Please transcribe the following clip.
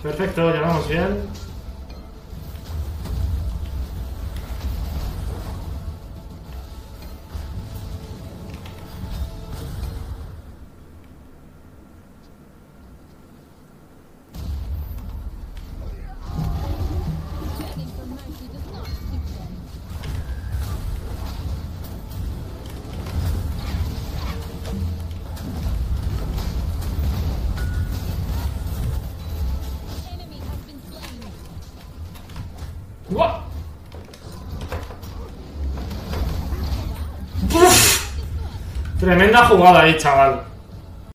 Perfecto, llegamos bien. ¡Guau! ¡Uf! Tremenda jugada ahí, chaval.